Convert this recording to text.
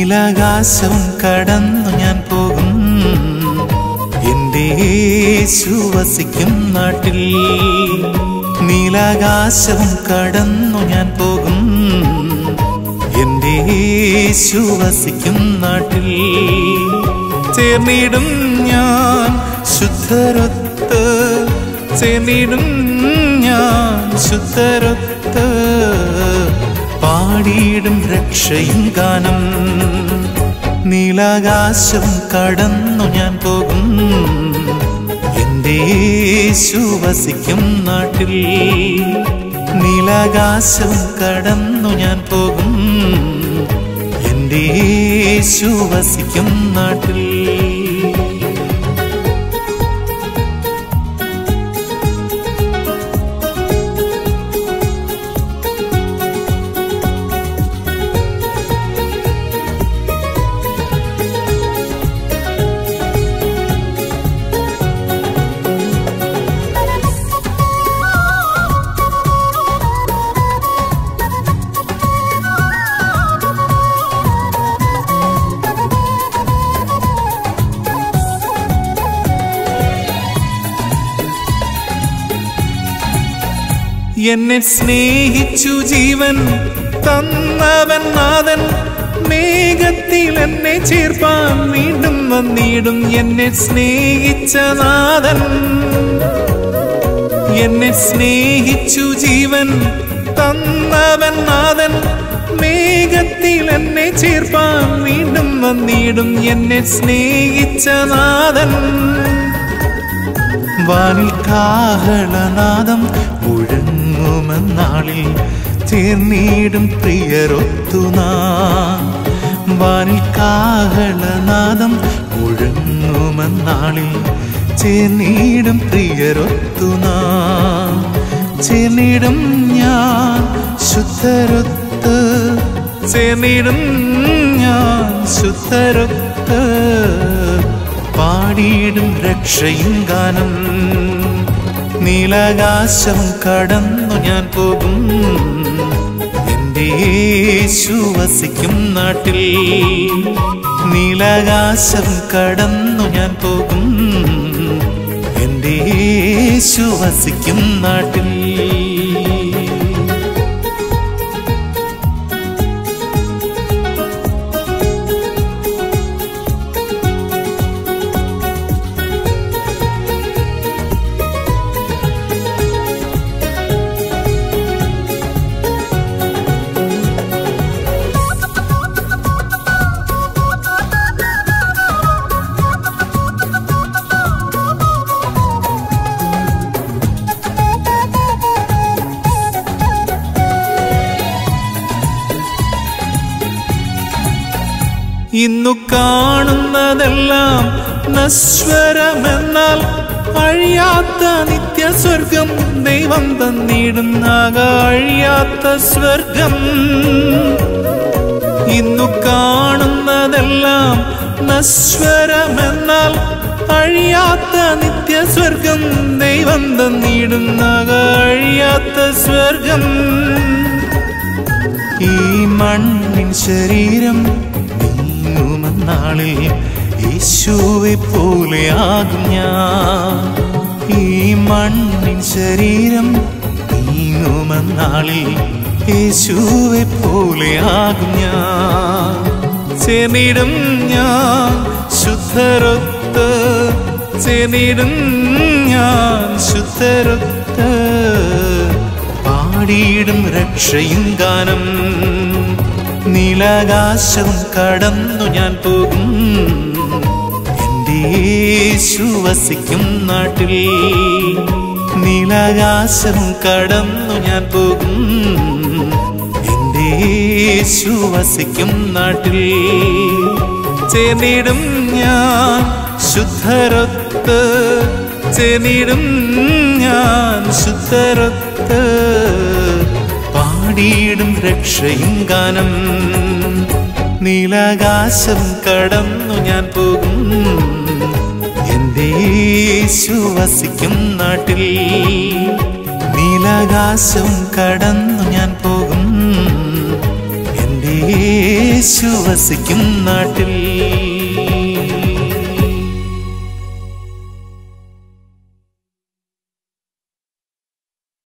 നീലാകാശവും കടന്നു ഞാൻ പോകും എൻ്റെ യേശു വസിക്കും നാട്ടിൽ. നീലാകാശവും കടന്നു ഞാൻ പോകും എൻ്റെ യേശു വസിക്കും നാട്ടിൽ. ചേർന്നിടും ഞാൻ ശുദ്ധരൊത്ത്, ചേർന്നിടും ഞാൻ ശുദ്ധരൊത്ത്, പാടിയിടും രക്ഷയും ഗാനം. നീലാകാശം കടന്നു ഞാൻ പോകും എൻ്റെ യേശു വസിക്കും നാട്ടിൽ. നീലാകാശം കടന്നു ഞാൻ പോകും എൻ്റെ യേശു വസിക്കും നാട്ടിൽ. എന്നെ സ്നേഹിച്ചു ജീവൻ തന്നവൻ നാഥൻ, മേഘത്തിൽ എന്നെ ചേർപ്പാൻ വീണ്ടും വന്നിടും. എന്നെ സ്നേഹിച്ച നാഥൻ, എന്നെ സ്നേഹിച്ചു ജീവൻ തന്നവൻ നാഥൻ, മേഘത്തിൽ എന്നെ ചേർപ്പാൻ വീണ്ടും വന്നിടും. എന്നെ സ്നേഹിച്ച നാഥൻ. വാനിൽ കാഹളനാദം മുഴങ്ങുമെന്നാളിൽ ചേർന്നിടും പ്രിയരൊത്തുനാം. വാനിൽ കാഹളനാദം മുഴങ്ങുമെന്നാളിൽ ചേർന്നിടും പ്രിയരൊത്തുനാം. ചേർന്നിടും ഞാൻ ശുദ്ധരൊത്ത്, ചേർന്നിടും ഞാൻ ശുദ്ധരൊത്ത്, പാടിയിടും രക്ഷയും ഗാനം. നീലാകാശം കടന്നു ഞാൻ പോകും എൻ്റെ യേശു വസിക്കും നാട്ടിൽ. നീലാകാശം കടന്നു ഞാൻ പോകും എൻ്റെ യേശു വസിക്കും നാട്ടിൽ. ഇന്നു കാണുന്നതെല്ലാം നശ്വരമെന്നാൽ അഴിയാത്ത നിത്യസ്വർഗം ദൈവം തന്നിടുന്ന അഴിയാത്ത സ്വർഗം. ഇന്നു കാണുന്നതെല്ലാം നശ്വരമെന്നാൽ അഴിയാത്ത നിത്യസ്വർഗം ദൈവം തന്നിടുന്ന അഴിയാത്ത സ്വർഗം. ഈ മണ്ണിൻ ശരീരം നാളിൽ യേശുവെ പോലെയാകും ഞാൻ. ഈ മണ്ണിൻ ശരീരം നീങ്ങുമെന്നാളിൽ യേശുവെ പോലെയാകും ഞാൻ. ചേർന്നിടും ഞാൻ ശുദ്ധരൊത്ത്, ചേർന്നിടും ഞാൻ ശുദ്ധരൊത്ത്, പാടിയിടും രക്ഷയും ഗാനം. നീലാകാശം കടന്നു ഞാൻ പോകും എൻ്റെ യേശു വസിക്കും നാട്ടിൽ. നീലാകാശം കടന്നു ഞാൻ പോകും എൻ്റെ യേശു വസിക്കും നാട്ടിൽ. ചേർന്നിടും ഞാൻ ശുദ്ധരൊത്ത്, ചേർന്നിടും ഞാൻ ശുദ്ധരൊത്ത്, പാടിയിടും രക്ഷയും ഗാനം. നീലാകാശം കടന്നു ഞാൻ പോകും എൻ്റെ യേശു വസിക്കും നാട്ടിൽ. നീലാകാശം കടന്നു ഞാൻ പോകും എൻ്റെ യേശു വസിക്കും നാട്ടിൽ.